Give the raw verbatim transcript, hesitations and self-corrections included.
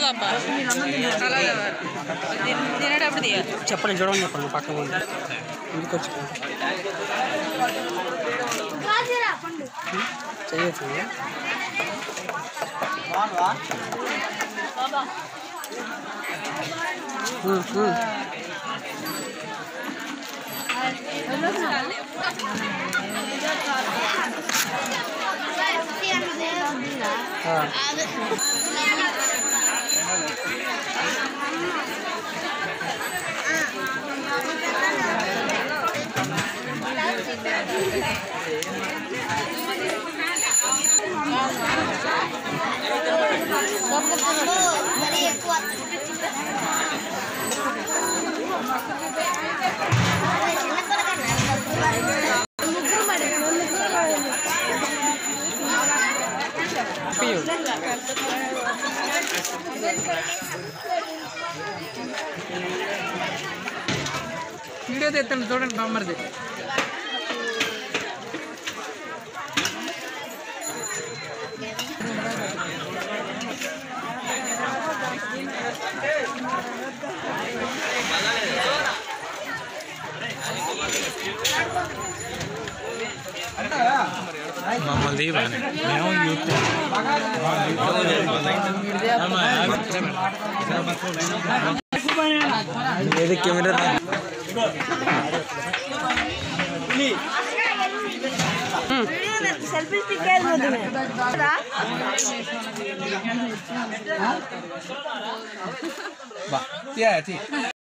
తప్ప తినేటప్పుడు తీయ చెప్పండి చూడమని చెప్పండి పక్కన ముందు ఇంటికి వచ్చి చేయొచ్చు వీడియో తెస్తాను చూడండి బామ్మర్ది మమ్మల్ని మేము యూత్ ఏది కెమెరా सेल्फी स्टिक है इसमें बा क्या है ठीक